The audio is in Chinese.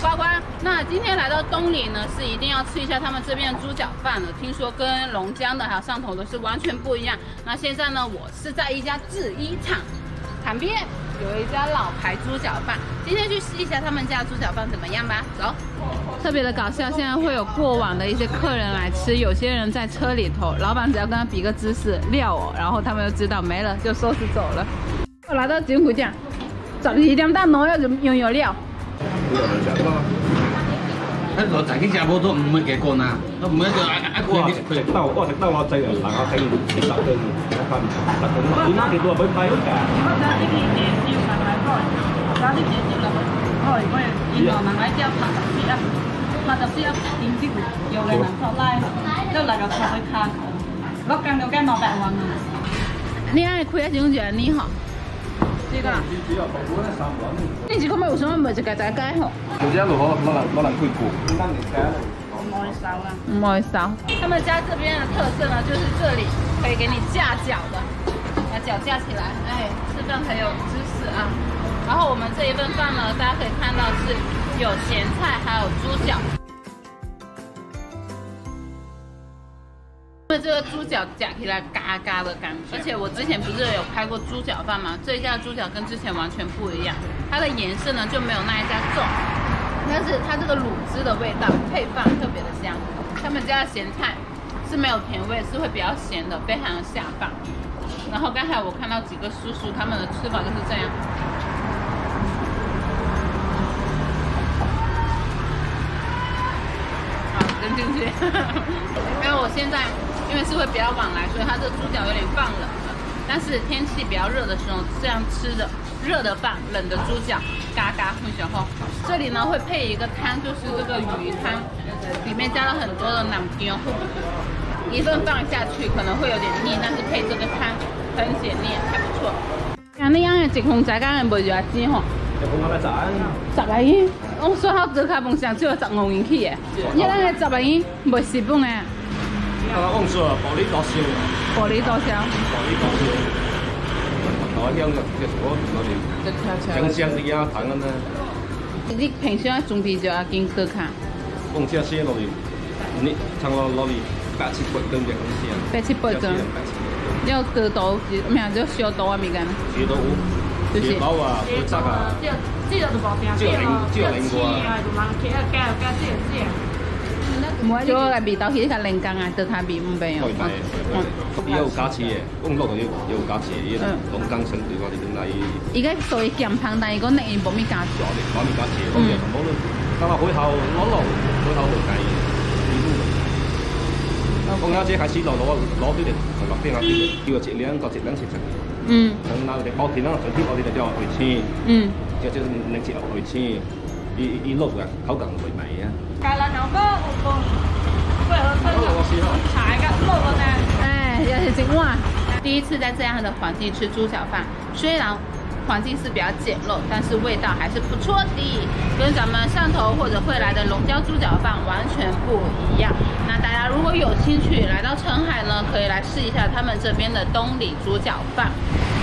呱呱。那今天来到东里呢，是一定要吃一下他们这边的猪脚饭了。听说跟龙江的还有上头的是完全不一样。那现在呢，我是在一家制衣厂旁边有一家老牌猪脚饭，今天去试一下他们家的猪脚饭怎么样吧。走。特别的搞笑，现在会有过往的一些客人来吃，有些人在车里头，老板只要跟他比个姿势撂我，然后他们就知道没了，就收拾走了。我来到景湖店，12點打攞用有料。 喺落大幾隻波都唔會幾乾啊，都唔會一個佢食兜，我食兜我制人，嗱我睇食10斤1分，10斤點解幾多俾批㗎？我呢啲嘢燒係咪開？我呢啲嘢燒落去開，我原來能喺之後拍就燒啊，拍就燒點知又嚟能錯拉，都嚟個錯去卡，我更加冇白運啊！ 你愛開一種人你好。這個，你這個咪有什麼咪就解解解嗬？ 有啲路攞嚟配股，點解唔解咧？ 唔愛燒啦，唔愛燒。他們家這邊的特色呢，就是這裡可以給你架腳的，把腳架起來，哎，吃飯才有姿勢啊。然後我們這一份飯呢，大家可以看到是有鹹菜，還有豬腳。因為這個豬腳夾起來嘎嘎的感覺，而且我之前不是有拍過豬腳飯嗎？這一家豬腳跟之前完全不一樣，它的顏色呢就沒有那一家重，但是它這個滷汁的味道配飯特別的香。他們家的鹹菜是沒有甜味，是會比較鹹的，非常的下飯。然後剛才我看到幾個叔叔他們的吃法就是這樣。好，扔進去。因為我現在。因為是會比較晚來，所以它這個豬腳有點放冷了。但是天氣比較熱的時候，這樣吃的熱的飯，冷的豬腳，嘎嘎會小後。這裡呢會配一個湯，就是這個魚湯，裡面加了很多的南姜。一份飯下去可能會有點膩，但是配這個湯很解膩，還不錯。咁你樣嘅一份仔間係賣偌錢吼？10個元。我說好做卡夢想只有15元起嘅，一個係10個元，賣10本嘅。 我講說薄利多銷， 薄利多銷， 薄利多銷。我香嘅，我哋香啲啊，糖啊。 你平時要準備就要經過卡。 講這些落嚟，你差唔多落嚟8、7、8斤嘅咁先。8、7、8斤。要割刀，咩啊？要削刀啊？咪干？削刀。削刀啊！削汁啊！這就冇定。這個靈過啊！就個味道其實係靈感啊，對它味唔變哦。伊有加錢嘅，講落去有加錢，伊龍江省對我哋點嚟？伊個屬於鹹湯，但係個內容冇咩加錢。冇咩加錢，我哋冇咯。但係回頭攞落，回頭就計。講啱先開始攞啲嚟，落邊啊？叫個質量切成。嗯。等嗱哋包田啦，最啲我哋就叫回切。嗯。就你切落回切。伊碌嘅口感會味啊！芥辣牛哥，我踩嘅碌嘅呢？哎，要是整碗。第一次在這樣的環境吃豬腳飯，雖然環境是比較簡陋，但是味道還是不錯的，跟咱們汕頭或者會來的龍江豬腳飯完全不一樣。那大家如果有興趣來到澄海呢，可以來試一下他們這邊的東里豬腳飯。